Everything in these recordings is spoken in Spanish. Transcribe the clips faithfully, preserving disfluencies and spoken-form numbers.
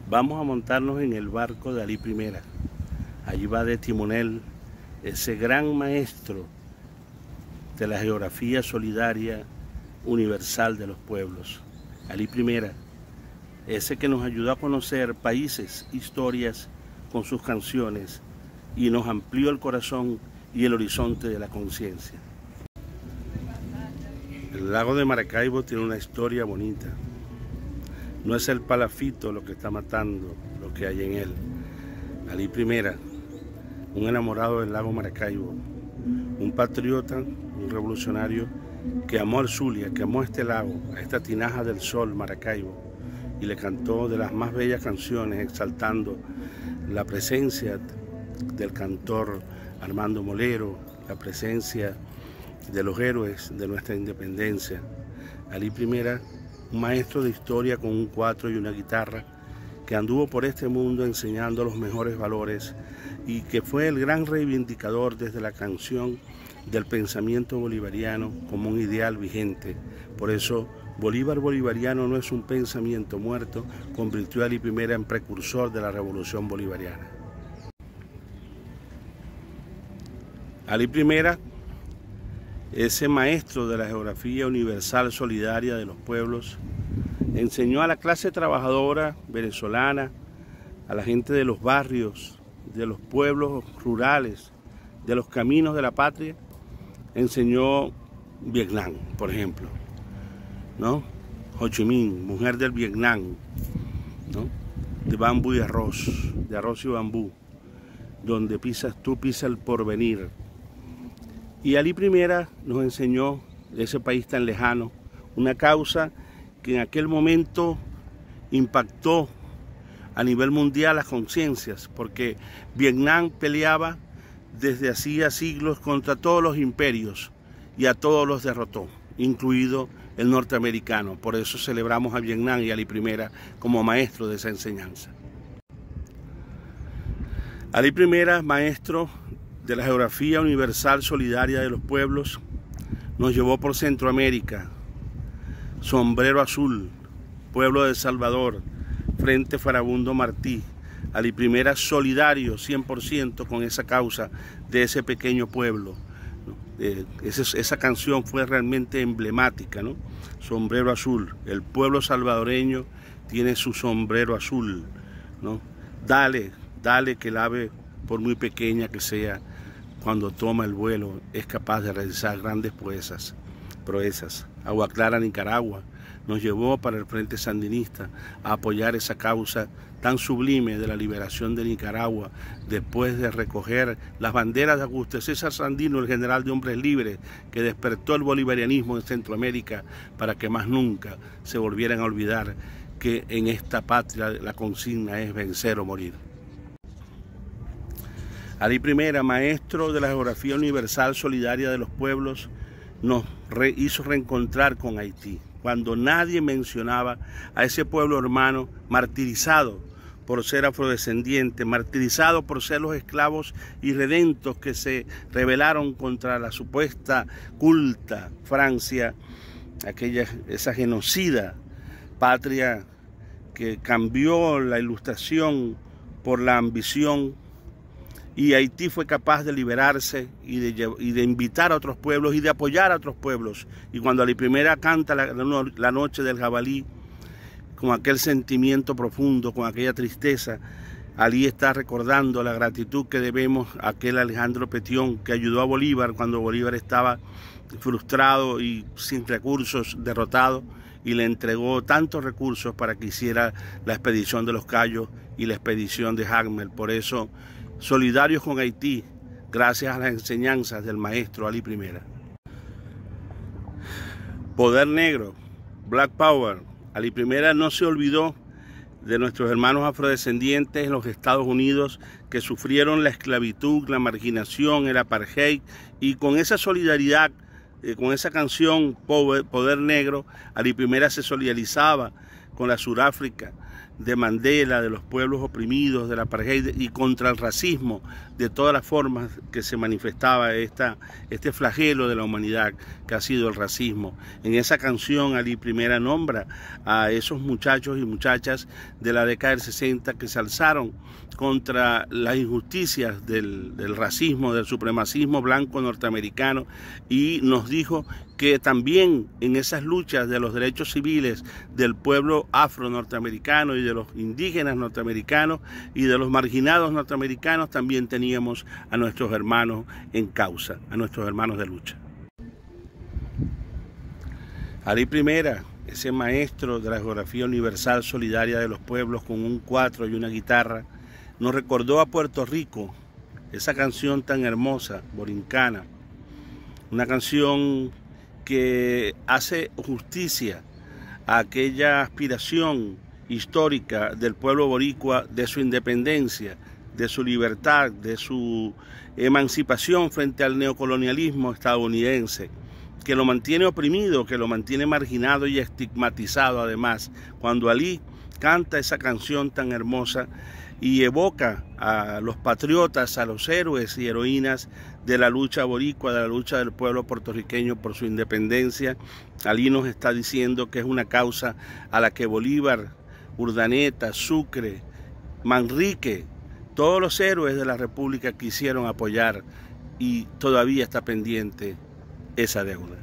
Vamos a montarnos en el barco de Alí Primera. Allí va de timonel ese gran maestro de la geografía solidaria universal de los pueblos, Alí Primera, ese que nos ayudó a conocer países, historias con sus canciones y nos amplió el corazón y el horizonte de la conciencia. El lago de Maracaibo tiene una historia bonita. No es el palafito lo que está matando lo que hay en él. Alí Primera, un enamorado del lago Maracaibo, un patriota, un revolucionario que amó al Zulia, que amó a este lago, a esta tinaja del sol Maracaibo, y le cantó de las más bellas canciones exaltando la presencia del cantor Armando Molero, la presencia de los héroes de nuestra independencia. Alí Primera, un maestro de historia con un cuatro y una guitarra, que anduvo por este mundo enseñando los mejores valores y que fue el gran reivindicador desde la canción del pensamiento bolivariano como un ideal vigente. Por eso, Bolívar bolivariano no es un pensamiento muerto, convirtió a Alí Primera en precursor de la revolución bolivariana. Alí Primera, ese maestro de la geografía universal solidaria de los pueblos, enseñó a la clase trabajadora venezolana, a la gente de los barrios, de los pueblos rurales, de los caminos de la patria, enseñó Vietnam, por ejemplo, ¿no? Ho Chi Minh, mujer del Vietnam, ¿no? De bambú y arroz, de arroz y bambú, donde pisas tú, pisa el porvenir. Y Alí Primera nos enseñó de ese país tan lejano, una causa que en aquel momento impactó a nivel mundial las conciencias, porque Vietnam peleaba desde hacía siglos contra todos los imperios y a todos los derrotó, incluido el norteamericano. Por eso celebramos a Vietnam y a Alí Primera como maestro de esa enseñanza. Alí Primera, maestro de la geografía universal solidaria de los pueblos, nos llevó por Centroamérica, Sombrero Azul, pueblo de El Salvador, Frente Farabundo Martí. Alí Primera solidario cien por ciento con esa causa de ese pequeño pueblo. Eh, esa, esa canción fue realmente emblemática, ¿no? Sombrero Azul, el pueblo salvadoreño tiene su sombrero azul, ¿no? Dale, dale que el ave, por muy pequeña que sea, cuando toma el vuelo es capaz de realizar grandes proezas. proezas. Agua Clara, Nicaragua, nos llevó para el Frente Sandinista a apoyar esa causa tan sublime de la liberación de Nicaragua, después de recoger las banderas de Augusto César Sandino, el general de hombres libres, que despertó el bolivarianismo en Centroamérica para que más nunca se volvieran a olvidar que en esta patria la consigna es vencer o morir. Alí Primera, maestro de la geografía universal solidaria de los pueblos, nos re hizo reencontrar con Haití, cuando nadie mencionaba a ese pueblo hermano martirizado por ser afrodescendiente, martirizado por ser los esclavos irredentos que se rebelaron contra la supuesta culta Francia, aquella, esa genocida patria que cambió la ilustración por la ambición. Y Haití fue capaz de liberarse y de, y de invitar a otros pueblos y de apoyar a otros pueblos. Y cuando Alí Primera canta la, la, la noche del jabalí, con aquel sentimiento profundo, con aquella tristeza, Alí está recordando la gratitud que debemos a aquel Alejandro Petión que ayudó a Bolívar cuando Bolívar estaba frustrado y sin recursos, derrotado, y le entregó tantos recursos para que hiciera la expedición de los Cayos y la expedición de Jacmel. Por eso, solidarios con Haití, gracias a las enseñanzas del maestro Alí Primera. Poder negro, Black Power. Alí Primera no se olvidó de nuestros hermanos afrodescendientes en los Estados Unidos que sufrieron la esclavitud, la marginación, el apartheid, y con esa solidaridad, eh, con esa canción Poder, Poder Negro, Alí Primera se solidarizaba con la Sudáfrica, de Mandela, de los pueblos oprimidos, de la apartheid y contra el racismo, de todas las formas que se manifestaba esta, este flagelo de la humanidad que ha sido el racismo. En esa canción Ali Primera nombra a esos muchachos y muchachas de la década del sesenta que se alzaron contra las injusticias del, del racismo, del supremacismo blanco norteamericano, y nos dijo que también en esas luchas de los derechos civiles del pueblo afro-norteamericano y de los indígenas norteamericanos y de los marginados norteamericanos también teníamos a nuestros hermanos en causa, a nuestros hermanos de lucha. Ali Primera, ese maestro de la geografía universal solidaria de los pueblos con un cuatro y una guitarra, nos recordó a Puerto Rico, esa canción tan hermosa, borincana, una canción que hace justicia a aquella aspiración histórica del pueblo boricua de su independencia, de su libertad, de su emancipación frente al neocolonialismo estadounidense, que lo mantiene oprimido, que lo mantiene marginado y estigmatizado además. Cuando Ali canta esa canción tan hermosa y evoca a los patriotas, a los héroes y heroínas de la lucha boricua, de la lucha del pueblo puertorriqueño por su independencia, Ali nos está diciendo que es una causa a la que Bolívar, Urdaneta, Sucre, Manrique, todos los héroes de la República quisieron apoyar, y todavía está pendiente esa deuda.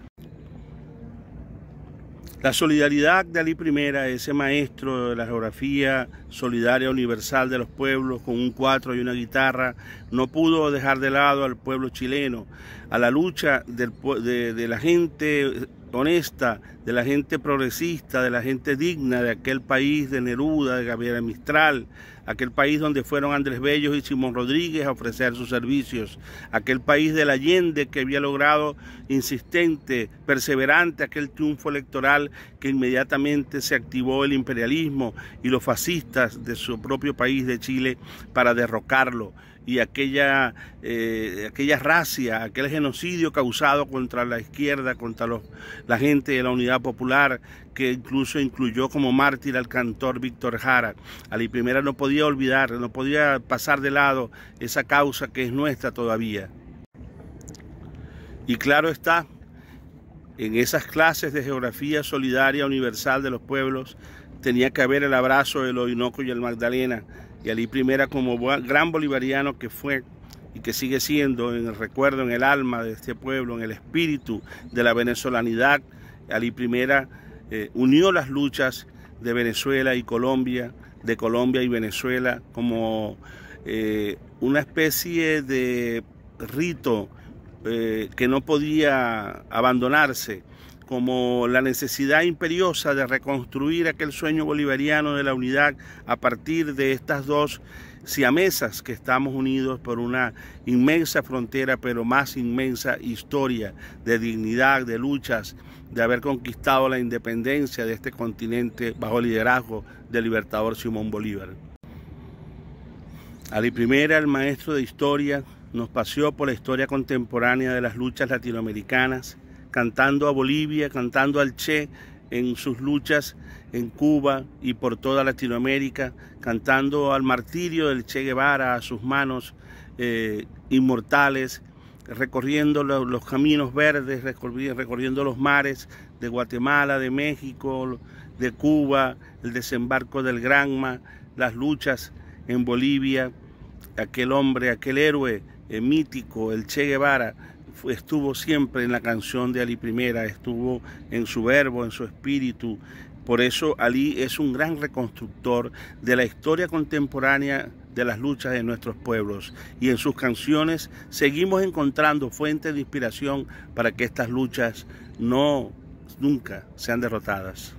La solidaridad de Ali Primera, ese maestro de la geografía solidaria universal de los pueblos con un cuatro y una guitarra, no pudo dejar de lado al pueblo chileno, a la lucha del, de, de la gente honesta, de la gente progresista, de la gente digna de aquel país de Neruda, de Gabriela Mistral, aquel país donde fueron Andrés Bello y Simón Rodríguez a ofrecer sus servicios, aquel país del Allende que había logrado insistente, perseverante aquel triunfo electoral que inmediatamente se activó el imperialismo y los fascistas de su propio país de Chile para derrocarlo, y aquella, eh, aquella racia, aquel genocidio causado contra la izquierda, contra los, la gente de la Unidad Popular, que incluso incluyó como mártir al cantor Víctor Jara. Ali Primera no podía olvidar, no podía pasar de lado esa causa que es nuestra todavía. Y claro está, en esas clases de geografía solidaria universal de los pueblos tenía que haber el abrazo del Orinoco y el Magdalena, y Ali Primera, como gran bolivariano que fue y que sigue siendo, en el recuerdo, en el alma de este pueblo, en el espíritu de la venezolanidad, Ali Primera eh, unió las luchas de Venezuela y Colombia, de Colombia y Venezuela, como eh, una especie de rito eh, que no podía abandonarse, como la necesidad imperiosa de reconstruir aquel sueño bolivariano de la unidad a partir de estas dos siamesas que estamos unidos por una inmensa frontera, pero más inmensa historia de dignidad, de luchas, de haber conquistado la independencia de este continente bajo el liderazgo del libertador Simón Bolívar. Ali Primera, el maestro de historia, nos paseó por la historia contemporánea de las luchas latinoamericanas, cantando a Bolivia, cantando al Che en sus luchas en Cuba y por toda Latinoamérica, cantando al martirio del Che Guevara, a sus manos eh, inmortales, recorriendo los, los caminos verdes, recorriendo los mares de Guatemala, de México, de Cuba, el desembarco del Granma, las luchas en Bolivia, aquel hombre, aquel héroe eh, mítico, el Che Guevara, estuvo siempre en la canción de Ali Primera, estuvo en su verbo, en su espíritu. Por eso Ali es un gran reconstructor de la historia contemporánea de las luchas de nuestros pueblos, y en sus canciones seguimos encontrando fuentes de inspiración para que estas luchas no, nunca sean derrotadas.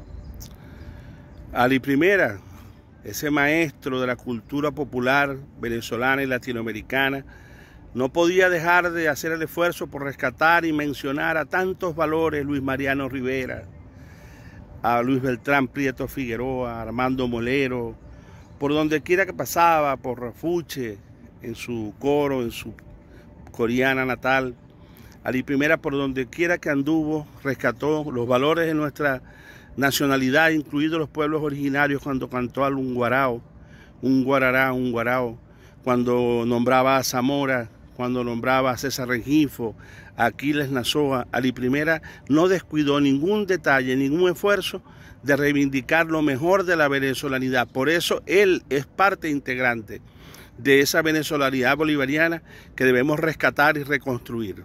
Ali Primera, ese maestro de la cultura popular venezolana y latinoamericana, no podía dejar de hacer el esfuerzo por rescatar y mencionar a tantos valores: Luis Mariano Rivera, a Luis Beltrán Prieto Figueroa, a Armando Molero, por donde quiera que pasaba, por Rafuche, en su coro, en su coreana natal. Ali Primera, por donde quiera que anduvo, rescató los valores de nuestra nacionalidad, incluidos los pueblos originarios, cuando cantó al un guarao, un guarará, un guarao, cuando nombraba a Zamora, cuando nombraba a César Rengifo, a Aquiles Nazoa, Ali Primera, no descuidó ningún detalle, ningún esfuerzo de reivindicar lo mejor de la venezolanidad. Por eso él es parte integrante de esa venezolanidad bolivariana que debemos rescatar y reconstruir.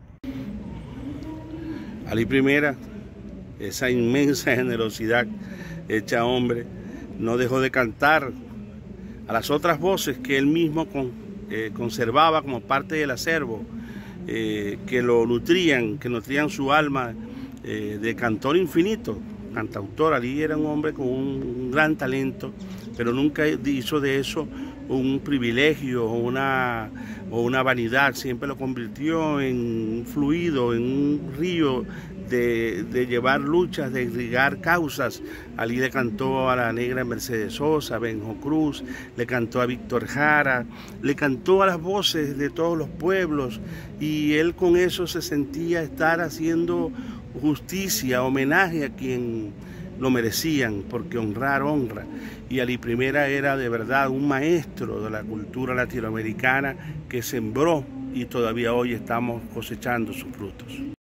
Ali Primera, esa inmensa generosidad hecha hombre, no dejó de cantar a las otras voces que él mismo con, eh, conservaba como parte del acervo, eh, que lo nutrían, que nutrían su alma eh, de cantor infinito, cantautor. Ali era un hombre con un, un gran talento, pero nunca hizo de eso un privilegio o una, o una vanidad, siempre lo convirtió en un fluido, en un río de, de llevar luchas, de irrigar causas. Ali le cantó a la negra Mercedes Sosa, a Benjo Cruz, le cantó a Víctor Jara, le cantó a las voces de todos los pueblos, y él con eso se sentía estar haciendo justicia, homenaje a quien lo merecían, porque honrar honra. Y Ali Primera era de verdad un maestro de la cultura latinoamericana que sembró, y todavía hoy estamos cosechando sus frutos.